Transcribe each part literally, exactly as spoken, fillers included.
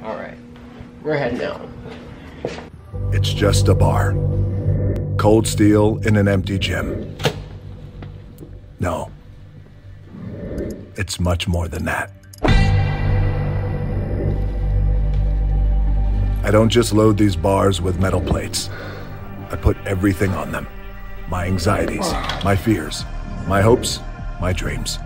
All right, we're heading out. It's just a bar. Cold steel in an empty gym. No. It's much more than that. I don't just load these bars with metal plates. I put everything on them. My anxieties, my fears, my hopes, my dreams.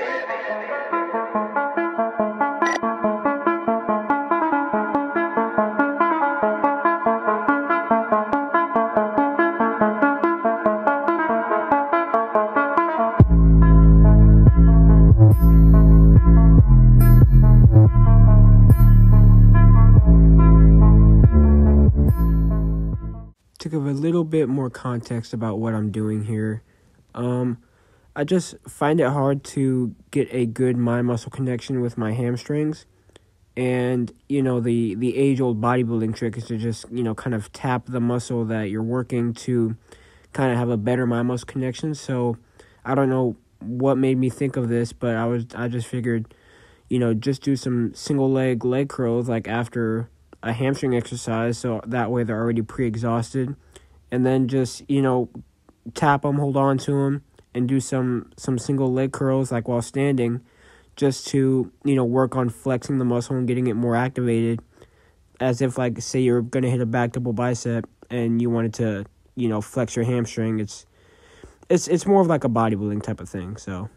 To give a little bit more context about what I'm doing here, um, I just find it hard to get a good mind-muscle connection with my hamstrings. And, you know, the, the age-old bodybuilding trick is to just, you know, kind of tap the muscle that you're working to kind of have a better mind-muscle connection. So I don't know what made me think of this, but I was I just figured, you know, just do some single-leg leg curls, like after a hamstring exercise, so that way they're already pre-exhausted, and then just, you know, tap them, hold on to them, and do some some single leg curls like while standing, just to, you know, work on flexing the muscle and getting it more activated, as if, like, say you're gonna hit a back double bicep and you wanted to, you know, flex your hamstring. It's it's it's more of like a bodybuilding type of thing. So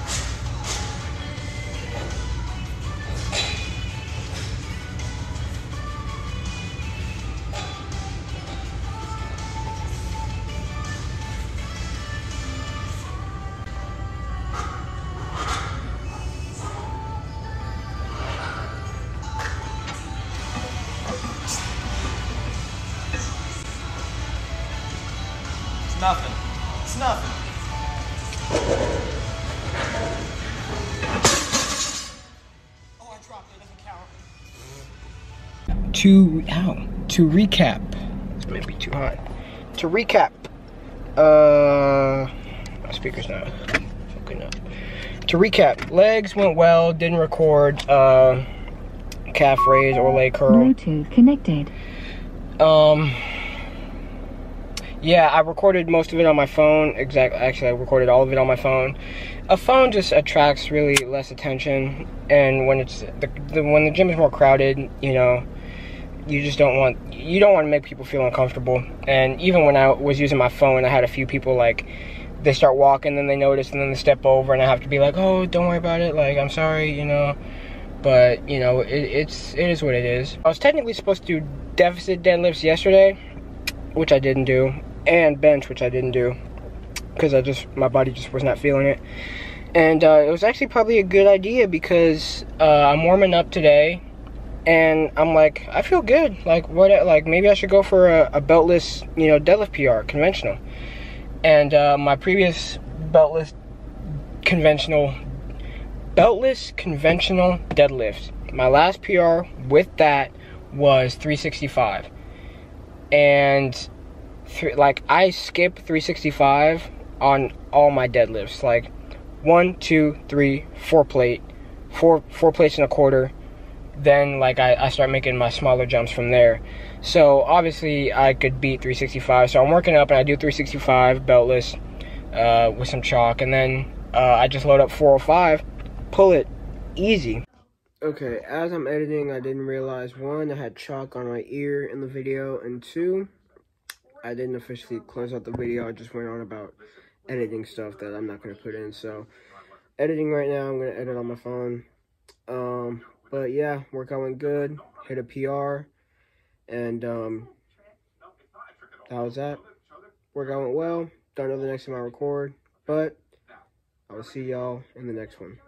It's nothing. It's nothing. Oh, I dropped it. It doesn't count. To, ow, to recap. This may be too hot. To recap. Uh, my speaker's not fucking up. To recap, legs went well, didn't record uh, calf raise or leg curl. Bluetooth connected. Um... Yeah, I recorded most of it on my phone. Exactly. Actually, I recorded all of it on my phone. A phone just attracts really less attention, and when it's the, the when the gym is more crowded, you know, you just don't want you don't want to make people feel uncomfortable. And even when I was using my phone, I had a few people, like, they start walking, then they notice, and then they step over, and I have to be like, oh, don't worry about it. Like, I'm sorry, you know. But you know, it, it's it is what it is. I was technically supposed to do deficit deadlifts yesterday, which I didn't do, and bench, which I didn't do, because I just, my body just was not feeling it. And uh, it was actually probably a good idea, because uh, I'm warming up today, and I'm like, I feel good. Like, what? Like, maybe I should go for a, a beltless, you know, deadlift P R, conventional. And uh, my previous beltless conventional, beltless conventional deadlift, my last P R with that was three sixty-five. And Th like I skip three sixty-five on all my deadlifts, like one, two, three, four plate, four four plates and a quarter. Then like I, I start making my smaller jumps from there. So obviously I could beat three sixty-five. So I'm working up and I do three sixty-five beltless uh, with some chalk, and then uh, I just load up four oh five, pull it easy. Okay, as I'm editing, I didn't realize, one, I had chalk on my ear in the video, and two, I didn't officially close out the video. I just went on about editing stuff that I'm not going to put in. So, editing right now, I'm going to edit on my phone. Um, but yeah, workout went good. Hit a P R. And um, that was that. Workout went well. Don't know the next time I record. But I'll see y'all in the next one.